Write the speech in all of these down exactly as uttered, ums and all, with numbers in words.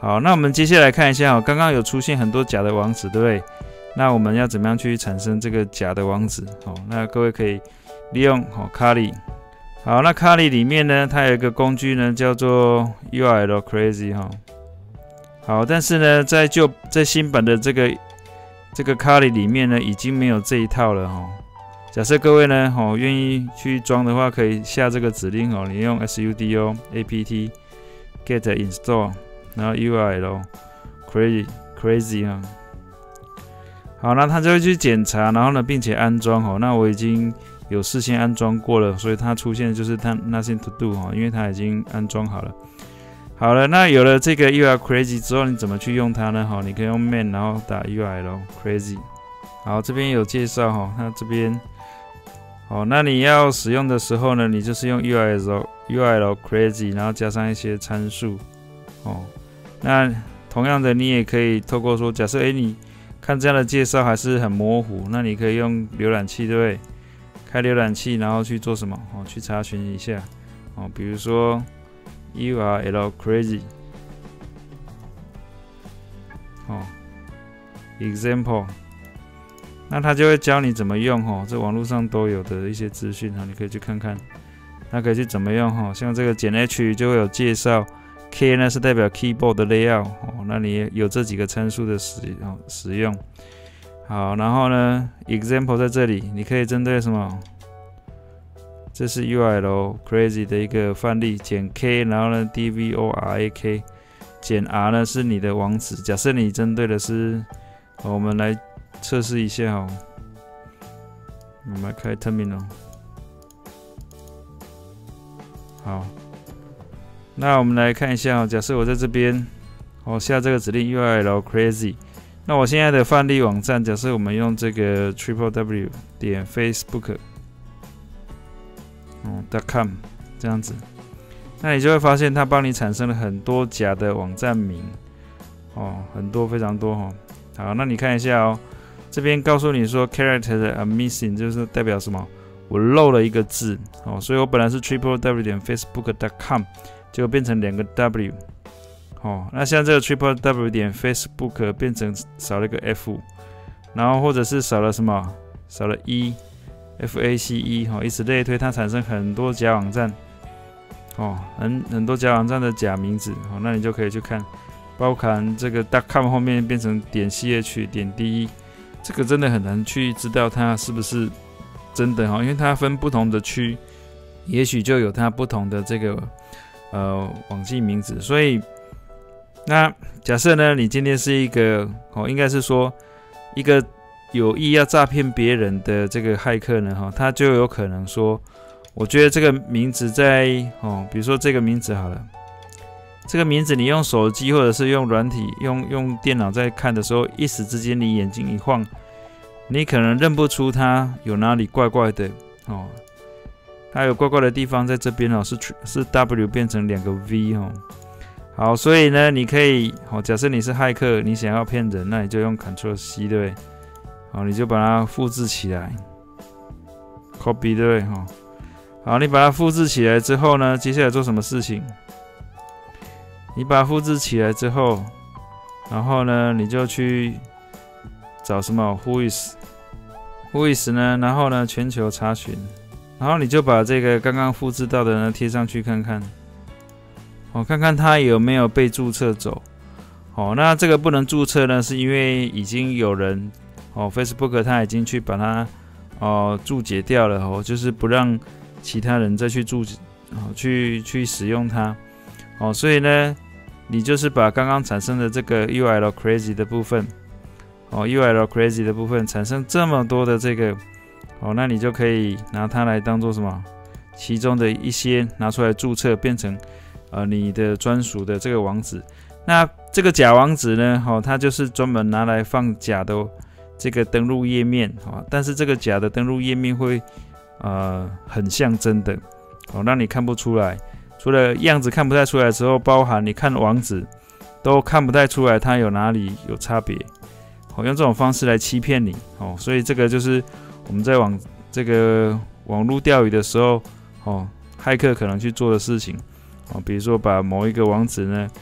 好，那我们接下来看一下哦，刚刚有出现很多假的网址，对不对？那我们要怎么样去产生这个假的网址？好，那各位可以利用好 Kali。好，那 Kali 里面呢，它有一个工具呢，叫做 U R L Crazy 哈。好，但是呢，在旧在新版的这个这个 Kali 里面呢，已经没有这一套了哈。假设各位呢，哦，愿意去装的话，可以下这个指令哦，你用 sudo apt get install， 然后 U R L crazy crazy 啊。好，那它就会去检查，然后呢，并且安装哦。那我已经有事先安装过了，所以它出现就是它 nothing to do 哦，因为它已经安装好了。好了，那有了这个 U R L crazy 之后，你怎么去用它呢？好，你可以用 man， 然后打 U R L crazy。好，这边有介绍哈，那这边。好，那你要使用的时候呢，你就是用 U R L U R L crazy， 然后加上一些参数。哦，那同样的，你也可以透过说，假设哎你看这样的介绍还是很模糊，那你可以用浏览器，对不对？开浏览器，然后去做什么？哦，去查询一下。哦，比如说 U R L crazy。哦 ，example。那他就会教你怎么用哈，这网络上都有的一些资讯哈，你可以去看看。那可以去怎么用哈，像这个减 H 就会有介绍 ，K 呢是代表 keyboard 的 layout 哦，那你有这几个参数的使哦使用。好，然后呢 ，example 在这里，你可以针对什么？这是 U R L crazy 的一个范例，减 K， 然后呢 D V O R A K， 减 R 呢是你的网址。假设你针对的是，哦、我们来。测试一下哦，我们来开 terminal。好，那我们来看一下哦。假设我在这边，我下这个指令 U R L crazy。那我现在的范例网站，假设我们用这个 triple w 点 facebook 哦 .com 这样子，那你就会发现它帮你产生了很多假的网站名哦，很多非常多哦。好，那你看一下哦。这边告诉你说 characters are missing， 就是代表什么？我漏了一个字哦，所以我本来是 triple w 点 facebook 点 com， 结果变成两个 w 哦。那像这个 triple w 点 facebook 变成少了一个 f， 然后或者是少了什么？少了 e f a c e 哦，以此类推，它产生很多假网站哦，很很多假网站的假名字哦，那你就可以去看，包含这个 .com 后面变成点 ch 点 de。这个真的很难去知道它是不是真的哈，因为它分不同的区，也许就有它不同的这个呃网际名字。所以，那假设呢，你今天是一个哦，应该是说一个有意要诈骗别人的这个骇客呢，哈，他就有可能说，我觉得这个名字在哦，比如说这个名字好了。这个名字你用手机或者是用软体、用用电脑在看的时候，一时之间你眼睛一晃，你可能认不出它有哪里怪怪的哦。它有怪怪的地方在这边哦，是是 W 变成两个 V 哦。好，所以呢，你可以哦，假设你是骇客，你想要骗人，那你就用 Ctrl C 对不对？好，你就把它复制起来 ，copy 对不对？哈，好，你把它复制起来之后呢，接下来做什么事情？你把它复制起来之后，然后呢，你就去找什么 Who is Who is 呢？然后呢，全球查询，然后你就把这个刚刚复制到的呢贴上去看看，哦，看看它有没有被注册走。哦，那这个不能注册呢，是因为已经有人哦 ，Facebook 它已经去把它哦注解掉了哦，就是不让其他人再去注哦去去使用它哦，所以呢。你就是把刚刚产生的这个 U R L crazy 的部分，哦 ，U R L crazy 的部分产生这么多的这个，哦，那你就可以拿它来当做什么？其中的一些拿出来注册，变成呃你的专属的这个网址。那这个假网址呢，哦，它就是专门拿来放假的这个登录页面，哦，但是这个假的登录页面会呃很像真的，哦，让你看不出来。除了样子看不太出来之后，包含你看网址都看不太出来它有哪里有差别，哦，用这种方式来欺骗你，哦，所以这个就是我们在网这个网络钓鱼的时候，哦，骇客可能去做的事情，哦，比如说把某一个网址呢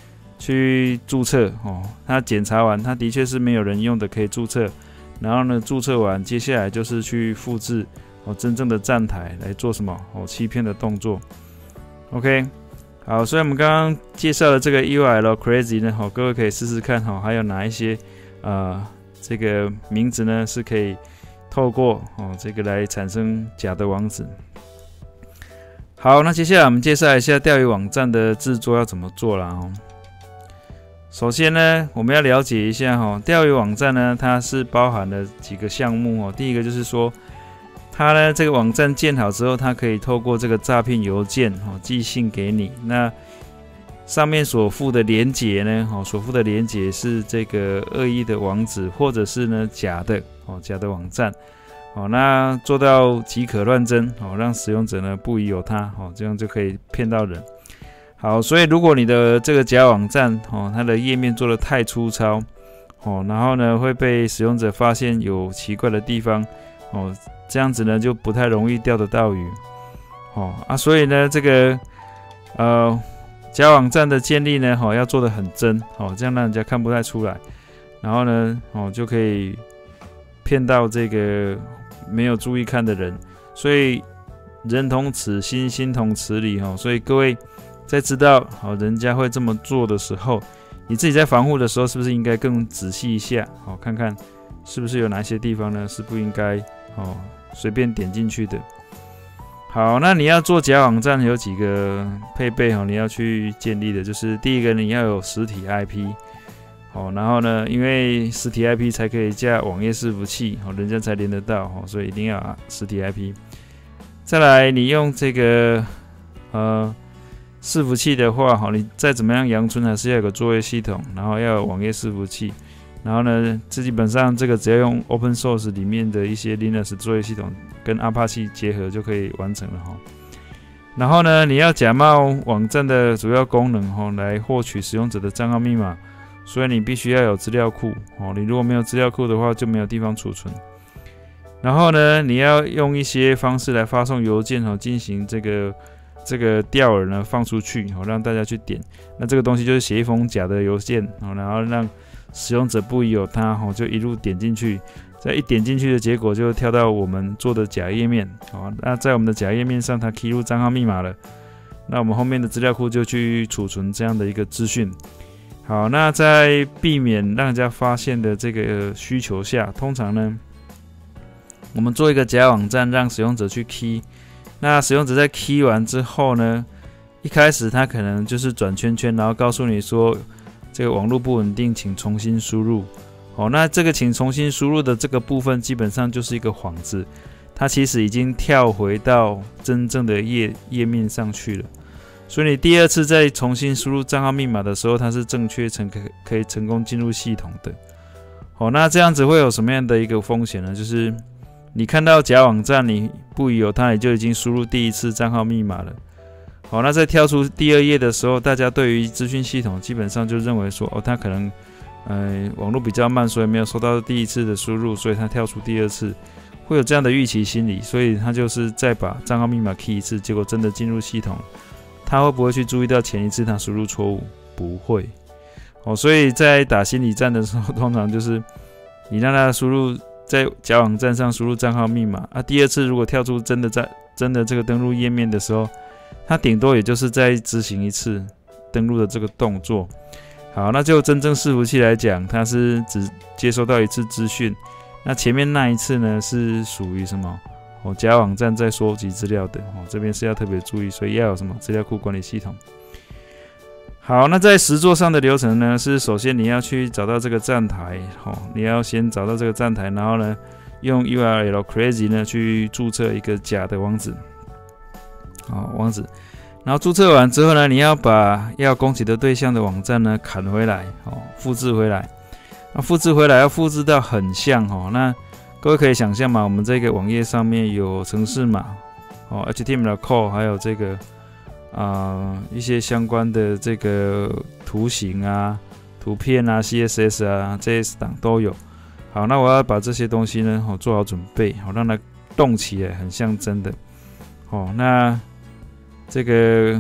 去注册哦。他检查完，他的确是没有人用的，可以注册。然后呢，注册完，接下来就是去复制哦真正的站台来做什么哦欺骗的动作。OK， 好，所以我们刚刚介绍的这个 U R L Crazy 呢，哦，各位可以试试看哈、哦，还有哪一些呃这个名字呢是可以透过哦这个来产生假的网址。好，那接下来我们介绍一下钓鱼网站的制作要怎么做啦哦。首先呢，我们要了解一下哈，钓鱼网站呢，它是包含了几个项目哦。第一个就是说，它呢这个网站建好之后，它可以透过这个诈骗邮件哦寄信给你。那上面所附的连结呢，哦所附的连结是这个恶意的网址，或者是呢假的哦假的网站哦。那做到即可乱真哦，让使用者呢不疑有他哦，这样就可以骗到人。好，所以如果你的这个假网站哦，它的页面做得太粗糙哦，然后呢会被使用者发现有奇怪的地方哦，这样子呢就不太容易钓得到鱼哦啊，所以呢这个呃假网站的建立呢哦要做得很真哦，这样让人家看不太出来，然后呢哦就可以骗到这个没有注意看的人，所以人同此心，心同此理哦，所以各位。在知道好人家会这么做的时候，你自己在防护的时候，是不是应该更仔细一下？好，看看是不是有哪些地方呢是不应该哦随便点进去的。好，那你要做假网站有几个配备哦，你要去建立的，就是第一个你要有实体 I P， 哦，然后呢，因为实体 I P 才可以架网页伺服器，哦，人家才连得到哦，所以一定要有实体 I P。再来，你用这个呃。伺服器的话，你再怎么样阳春，还是要有个作业系统，然后要有网页伺服器，然后呢，基本上这个只要用 Open Source 里面的一些 Linux 作业系统跟 Apache 结合就可以完成了哈。然后呢，你要假冒网站的主要功能哈，来获取使用者的账号密码，所以你必须要有资料库哦。你如果没有资料库的话，就没有地方储存。然后呢，你要用一些方式来发送邮件哦，进行这个。这个钓饵呢放出去，哦，让大家去点。那这个东西就是写一封假的邮件，哦，然后让使用者不疑有他，哦，就一路点进去。在一点进去的结果就跳到我们做的假页面，哦，那在我们的假页面上，它 key 入账号密码了。那我们后面的资料库就去储存这样的一个资讯。好，那在避免让人家发现的这个需求下，通常呢，我们做一个假网站，让使用者去 key。那使用者在 key 完之后呢，一开始他可能就是转圈圈，然后告诉你说这个网络不稳定，请重新输入。哦，那这个请重新输入的这个部分基本上就是一个幌子，它其实已经跳回到真正的页页面上去了。所以你第二次再重新输入账号密码的时候，它是正确成可以成功进入系统的。哦，那这样子会有什么样的一个风险呢？就是你看到假网站，你不疑有他，你就已经输入第一次账号密码了。好，那在跳出第二页的时候，大家对于资讯系统基本上就认为说，哦，他可能呃网络比较慢，所以没有收到第一次的输入，所以他跳出第二次，会有这样的预期心理，所以他就是再把账号密码 key 一次，结果真的进入系统，他会不会去注意到前一次他输入错误？不会。哦，所以在打心理战的时候，通常就是你让他输入。在假网站上输入账号密码啊，第二次如果跳出真的在真的这个登录页面的时候，它顶多也就是再执行一次登录的这个动作。好，那就真正伺服器来讲，它是只接收到一次资讯，那前面那一次呢是属于什么？哦，假网站在收集资料的哦，这边是要特别注意，所以要有什么资料库管理系统。好，那在实作上的流程呢，是首先你要去找到这个站台，哦，你要先找到这个站台，然后呢，用 U R L Crazy 呢去注册一个假的网址，哦，网址，然后注册完之后呢，你要把要攻击的对象的网站呢砍回来，哦，复制回来，那复制回来要复制到很像，哦，那各位可以想象嘛，我们这个网页上面有程式码，哦 ，H T M L code， 还有这个。啊、呃，一些相关的这个图形啊、图片啊、C S S 啊、J S 档都有。好，那我要把这些东西呢，好做好准备，好让它动起来，很像真的。哦，那这个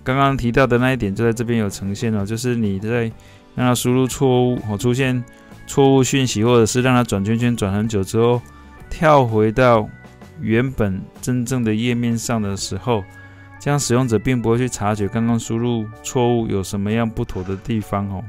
刚刚提到的那一点就在这边有呈现哦，就是你在让它输入错误哦，出现错误讯息，或者是让它转圈圈转很久之后，跳回到原本真正的页面上的时候，这样使用者并不会去察觉刚刚输入错误有什么样不妥的地方哦。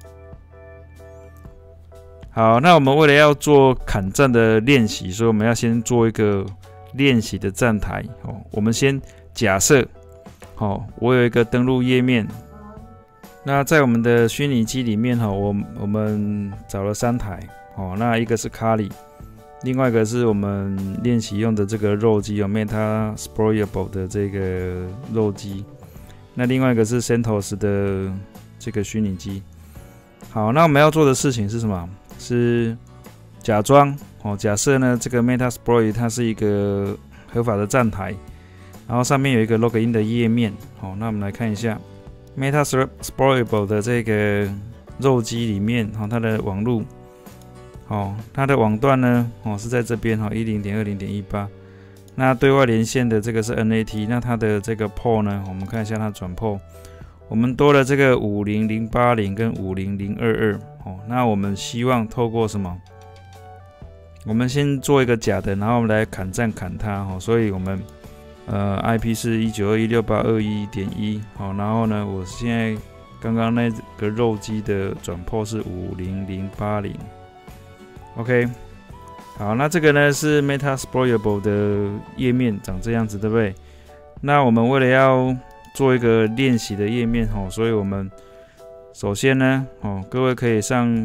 好，那我们为了要做砍站的练习，所以我们要先做一个练习的站台哦。我们先假设，哦，我有一个登录页面，那在我们的虚拟机里面哈，我我们找了三台哦，那一个是 Kali， 另外一个是我们练习用的这个肉机有 Metasploitable 的这个肉机，那另外一个是 CentOS 的这个虚拟机。好，那我们要做的事情是什么？是假装哦，假设呢这个 Metasploit 它是一个合法的站台，然后上面有一个 Login 的页面。好，那我们来看一下 Metasploitable 的这个肉机里面，哦，它的网路，哦，它的网段呢，哦是在这边，哦 一零点二零点一八。那对外连线的这个是 N A T， 那它的这个 port 呢，我们看一下它转 port。我们多了这个五零零八零跟五零零二二哦，那我们希望透过什么？我们先做一个假的，然后我们来砍站砍它哦，所以我们呃 I P 是一九二一点六八二一点一好，然后呢，我现在刚刚那个肉机的转破是五零零八零 ，OK， 好，那这个呢是 Metasploitable 的页面长这样子，对不对？那我们为了要做一个练习的页面哦，所以我们首先呢哦，各位可以上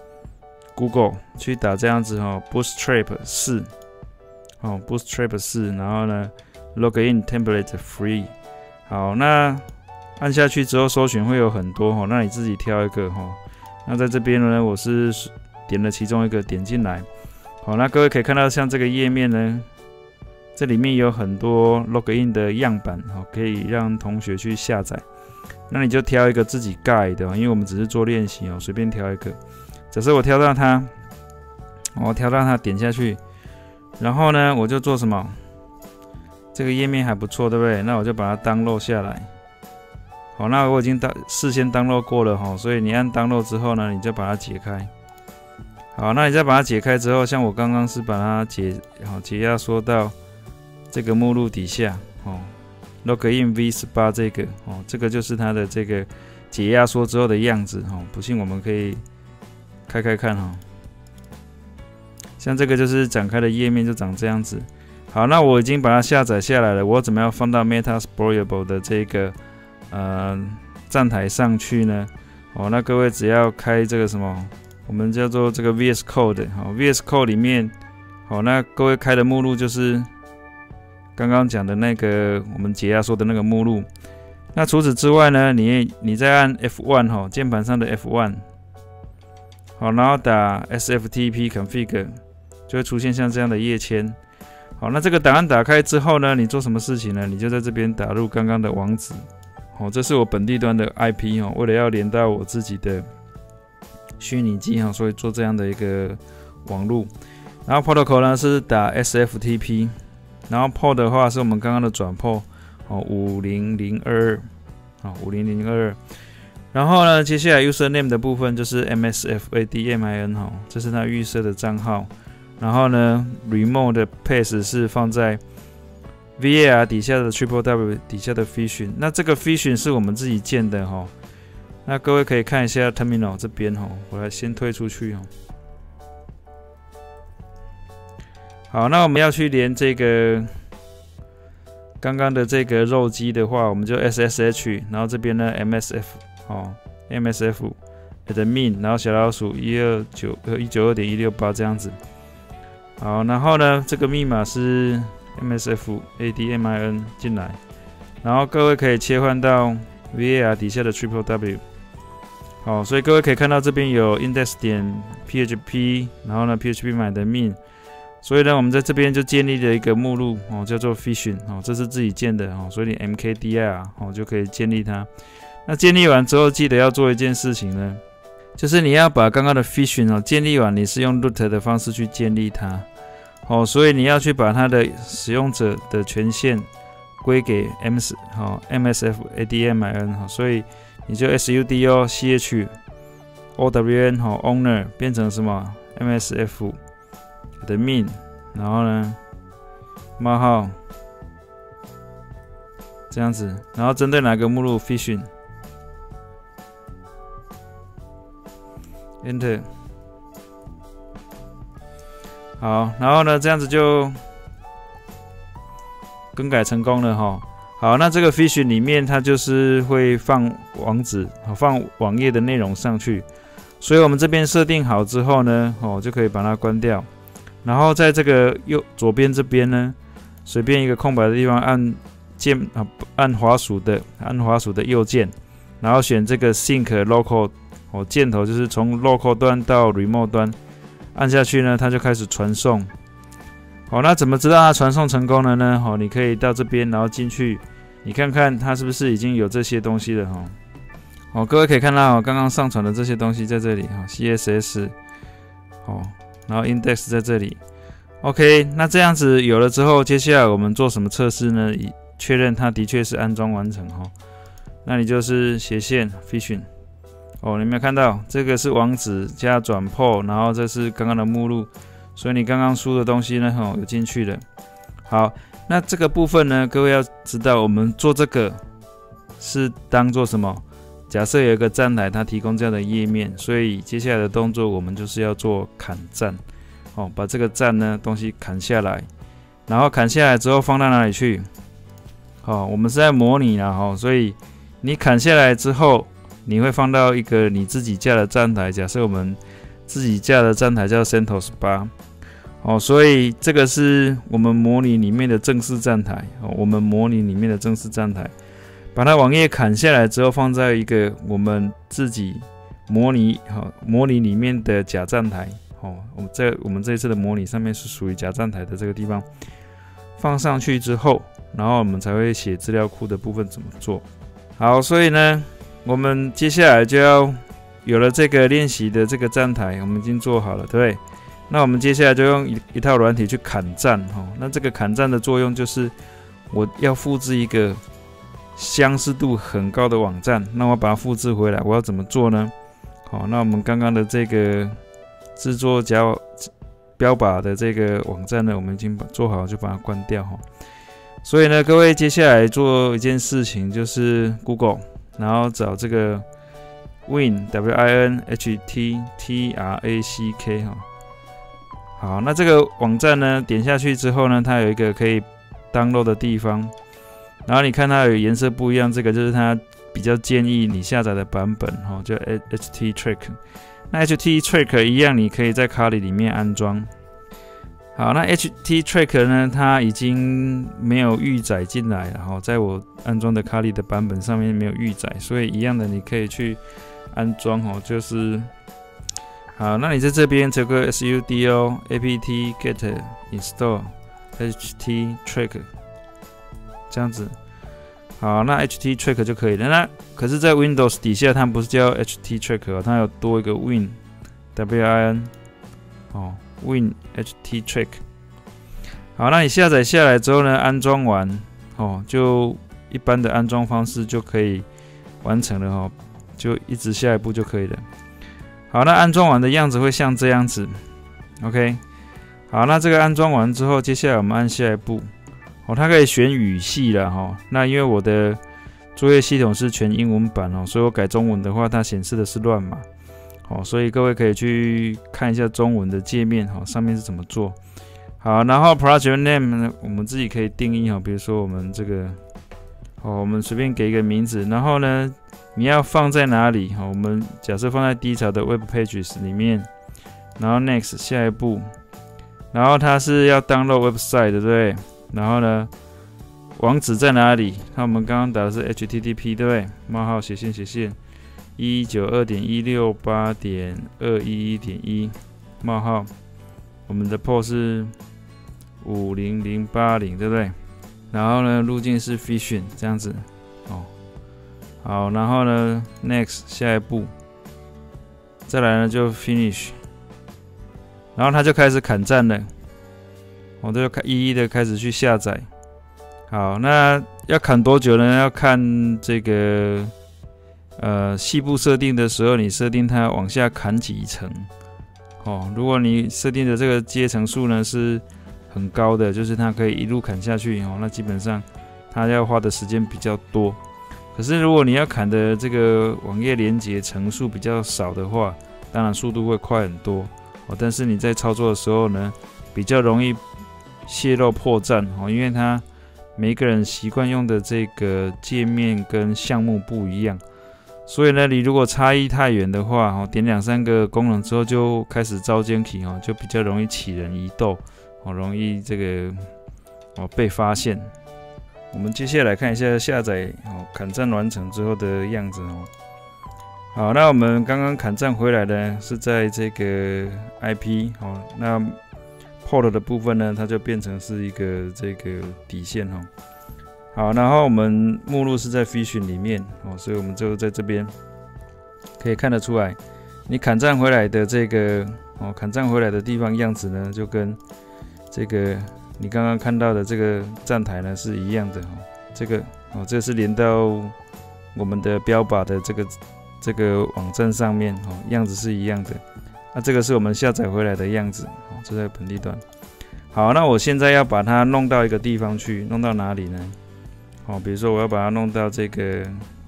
Google 去打这样子哦 ，Bootstrap 四哦 ，Bootstrap 四，然后呢 Login Template Free。好，那按下去之后搜寻会有很多哦，那你自己挑一个哦。那在这边呢，我是点了其中一个，点进来。好，那各位可以看到像这个页面呢。这里面有很多 login 的样板，可以让同学去下载。那你就挑一个自己盖的，因为我们只是做练习哦，随便挑一个。假设我挑到它，我挑到它点下去，然后呢，我就做什么？这个页面还不错，对不对？那我就把它 download 下来。好，那我已经事先 download 过了哈，所以你按 download 之后呢，你就把它解开。好，那你再把它解开之后，像我刚刚是把它解好解压缩到这个目录底下哦 ，Login V 十八 这个哦，这个就是它的这个解压缩之后的样子哦。不信我们可以开开看哦。像这个就是展开的页面就长这样子。好，那我已经把它下载下来了，我怎么样放到 Metasploitable 的这个呃站台上去呢？哦，那各位只要开这个什么，我们叫做这个 V S Code 好 ，V S Code 里面好，那各位开的目录就是刚刚讲的那个我们解压缩的那个目录。那除此之外呢，你你再按 F 一 哈，键盘上的 F 一，好，然后打 S F T P config， 就会出现像这样的页签。好，那这个档案打开之后呢，你做什么事情呢？你就在这边打入刚刚的网址。好，这是我本地端的 I P 哦，为了要连到我自己的虚拟机哈，所以做这样的一个网路。然后 protocol 呢是打 S F T P。然后 port 的话是我们刚刚的转 port 哦，五零零二二啊，五零零二二。然后呢，接下来 username 的部分就是 M S F A D M I N 哈，这是它预设的账号。然后呢 ，remote 的 path 是放在 V A R 底下的 triple W 底下的 fission。那这个 fission 是我们自己建的哈。那各位可以看一下 terminal 这边哈，我来先退出去哈。好，那我们要去连这个刚刚的这个肉机的话，我们就 S S H， 然后这边呢 M S F 哦 ，M S F admin， 然后小老鼠一二九呃一九二点一六八这样子。好，然后呢，这个密码是 M S F A D M I N 进来，然后各位可以切换到 V A R 底下的 triple W。好，所以各位可以看到这边有 index 点 P H P， 然后呢 P H P 买的 min。所以呢，我们在这边就建立了一个目录哦，叫做 fission 哦，这是自己建的哦，所以你 M K D R 哦就可以建立它。那建立完之后，记得要做一件事情呢，就是你要把刚刚的 fission 哦建立完，你是用 root 的方式去建立它哦，所以你要去把它的使用者的权限归给 M S 好 M S F A D M I N 好，所以你就 sudo ch own 好 owner 变成什么 M S F 的 min， 然后呢冒号这样子，然后针对哪个目录 fishing enter 好，然后呢这样子就更改成功了哈。好，那这个 fishing 里面它就是会放网址，放网页的内容上去，所以我们这边设定好之后呢，哦就可以把它关掉，然后在这个右左边这边呢，随便一个空白的地方按键啊，按滑鼠的按滑鼠的右键，然后选这个 sync local 哦，箭头就是从 local 端到 remote 端，按下去呢，它就开始传送。好，那怎么知道它传送成功了呢？好，你可以到这边，然后进去，你看看它是不是已经有这些东西了哈。好，各位可以看到刚刚上传的这些东西在这里哈 ，C S S 好，然后 index 在这里。OK， 那这样子有了之后，接下来我们做什么测试呢？以确认它的确是安装完成哈。那你就是斜线 fishing。哦，你有没有看到这个是网址加转 port， 然后这是刚刚的目录，所以你刚刚输的东西呢，哦，有进去了。好，那这个部分呢，各位要知道，我们做这个是当做什么？假设有一个站台，它提供这样的页面，所以接下来的动作我们就是要做砍站，哦，把这个站呢东西砍下来，然后砍下来之后放到哪里去？哦，我们是在模拟啦，哦，所以你砍下来之后。你会放到一个你自己架的站台，假设我们自己架的站台叫 CentOS 八，哦，所以这个是我们模拟里面的正式站台，哦，我们模拟里面的正式站台，把它网页砍下来之后，放在一个我们自己模拟，好，模拟里面的假站台，哦，我们在我们这一次的模拟上面是属于假站台的这个地方，放上去之后，然后我们才会写资料库的部分怎么做。好，所以呢。我们接下来就要有了这个练习的这个站台，我们已经做好了，对不对？那我们接下来就用 一, 一套软体去砍站，哦。那这个砍站的作用就是我要复制一个相似度很高的网站，那我把它复制回来，我要怎么做呢？好，那我们刚刚的这个制作假标靶的这个网站呢，我们已经做好，就把它关掉哈。所以呢，各位接下来做一件事情，就是 Google。然后找这个 win w i n h t t r a c k 哈，好，那这个网站呢，点下去之后呢，它有一个可以 download 的地方，然后你看它有颜色不一样，这个就是它比较建议你下载的版本哈，叫 H T Trick。那 H T Trick 一样，你可以在 Kali 里面安装。好，那 H T Trick 呢，它已经没有预载进来了，然后在我安装的 Kali 的版本上面没有预载，所以一样的你可以去安装哦，就是好，那你在这边这个 sudo apt get install H T Trick 这样子，好，那 H T Trick 就可以了。那可是，在 Windows 底下，它不是叫 H T Trick 哦，它有多一个 win w i n 哦。Win H T Trick， 好，那你下载下来之后呢，安装完哦，就一般的安装方式就可以完成了哦，就一直下一步就可以了。好，那安装完的样子会像这样子 ，OK。好，那这个安装完之后，接下来我们按下一步，哦，它可以选语系了哈、哦。那因为我的作业系统是全英文版哦，所以我改中文的话，它显示的是乱码。好，所以各位可以去看一下中文的界面，好，上面是怎么做。好，然后 project name 呢，我们自己可以定义哈，比如说我们这个，好，我们随便给一个名字，然后呢，你要放在哪里？好，我们假设放在第一条的 web pages 里面，然后 next 下一步，然后它是要 download website 对不对？然后呢，网址在哪里？那我们刚刚打的是 H T T P 对不对？冒号斜线斜线。一九二点一六八点二一一点一冒号，我们的 port 是五零零八零，对不对？然后呢，路径是 fishing 这样子，哦，好，然后呢 ，next 下一步，再来呢就 finish， 然后它就开始砍站了，我、哦、就一一的开始去下载。好，那要砍多久呢？要看这个呃细部设定的时候，你设定它往下砍几层哦。如果你设定的这个阶层数呢是很高的，就是它可以一路砍下去哦，那基本上它要花的时间比较多。可是如果你要砍的这个网页连接层数比较少的话，当然速度会快很多哦。但是你在操作的时候呢，比较容易泄露破绽哦，因为它每一个人习惯用的这个界面跟项目不一样，所以呢，你如果差异太远的话哦，点两三个功能之后就开始招奸起哦，就比较容易起人疑窦哦，容易这个哦被发现。我们接下来看一下下载哦，砍站完成之后的样子哦。好，那我们刚刚砍站回来呢，是在这个 I P 哦，那 port 的部分呢，它就变成是一个这个底线哦。好，然后我们目录是在 Fission 里面哦，所以我们就在这边可以看得出来，你砍站回来的这个哦，砍站回来的地方样子呢，就跟这个你刚刚看到的这个站台呢是一样的哦。这个哦，这是连到我们的标靶的这个这个网站上面哦，样子是一样的。那这个是我们下载回来的样子哦，这在本地端。好，那我现在要把它弄到一个地方去，弄到哪里呢？哦，比如说我要把它弄到这个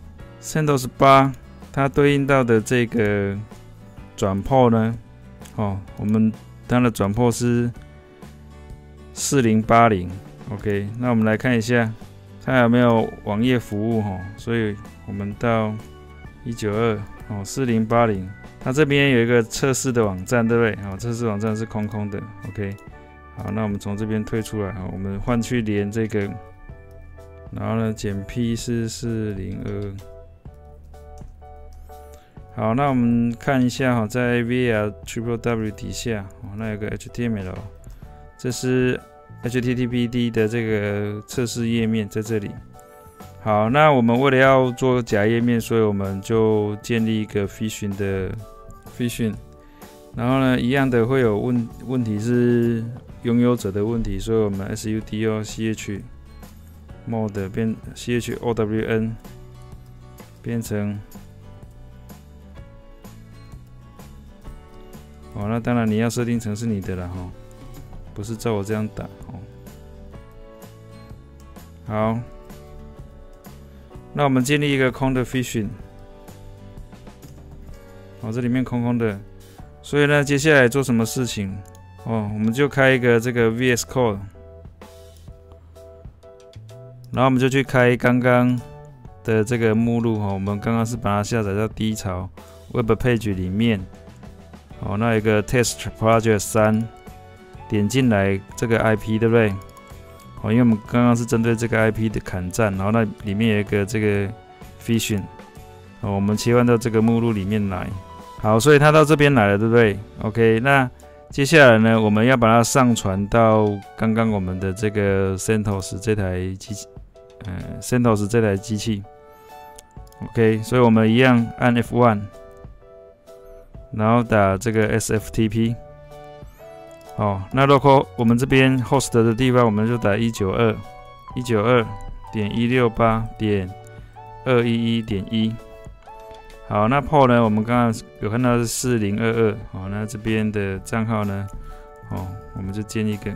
CentOS 八，它对应到的这个转port呢，哦，我们它的转port是四零八零 ，OK， 那我们来看一下它有没有网页服务哦，所以我们到一九二哦四零八零，它这边有一个测试的网站，对不对？好，测试网站是空空的 ，OK。好，那我们从这边退出来，好，我们换去连这个，然后呢，减 P 是四零二。好，那我们看一下哈，在 V R Triple W 底下，哦，那有个 H T M L， 这是 H T T P D 的这个测试页面在这里。好，那我们为了要做假页面，所以我们就建立一个 Fission 的 Fission， 然后呢，一样的会有问问题是拥有者的问题，所以我们 sudo ch mode 变 chown 变成，哦，那当然你要设定成是你的啦哈，不是照我这样打哦。好。那我们建立一个空的 Fission， 哦，这里面空空的，所以呢，接下来做什么事情？哦，我们就开一个这个 V S Code， 然后我们就去开刚刚的这个目录哦，我们刚刚是把它下载到低潮 Web Page 里面，哦，那有一个 Test Project 三，点进来这个 I P， 对不对？哦，因为我们刚刚是针对这个 I P 的砍站，然后那里面有一个这个 Fission， 哦，我们切换到这个目录里面来。好，所以它到这边来了，对不对 ？OK， 那接下来呢，我们要把它上传到刚刚我们的这个 CentOS 这台机器，呃 ，CentOS 这台机器。OK， 所以我们一样按 F 一， 然后打这个 S F T P。哦，那 local 我们这边 host 的地方，我们就打一九二 一九二点一六八点二一一点一。好，那 port 呢，我们刚刚有看到是四零二二。好，那这边的账号呢，哦，我们就建一个，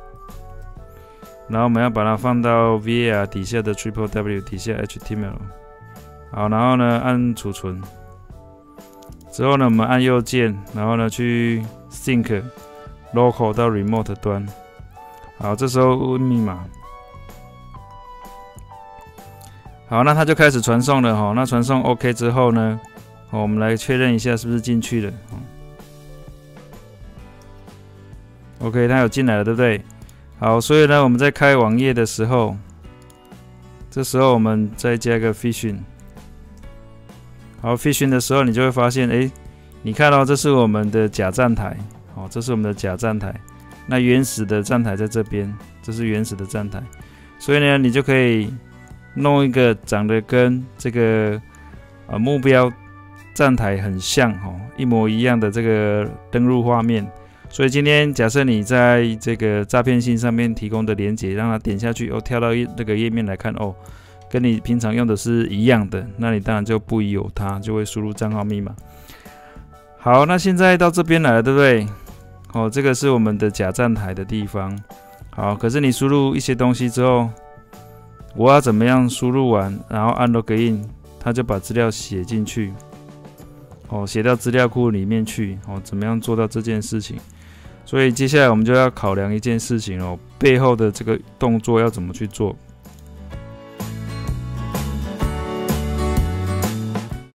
然后我们要把它放到 V R 底下的 Triple W 底下 H T M L。好，然后呢，按储存。之后呢，我们按右键，然后呢去 sync local 到 remote 端。好，这时候问密码。好，那它就开始传送了哈。那传送 OK 之后呢，哦，我们来确认一下是不是进去了。OK， 它有进来了，对不对？好，所以呢，我们在开网页的时候，这时候我们再加一个 Fission。好 ，Fission 的时候，你就会发现，哎，你看到、哦、这是我们的假站台。哦，这是我们的假站台，那原始的站台在这边，这是原始的站台，所以呢，你就可以弄一个长得跟这个呃目标站台很像哦，一模一样的这个登录画面， 所以今天假设你在这个诈骗信上面提供的连结，让他点下去，哦，跳到那个页面来看，哦，跟你平常用的是一样的，那你当然就不疑有他，就会输入账号密码。好，那现在到这边来了，对不对？哦，这个是我们的假站台的地方。好，可是你输入一些东西之后，我要怎么样输入完，然后按 Login， 它就把资料写进去，哦，写到资料库里面去，哦，怎么样做到这件事情？所以接下来我们就要考量一件事情哦，背后的这个动作要怎么去做。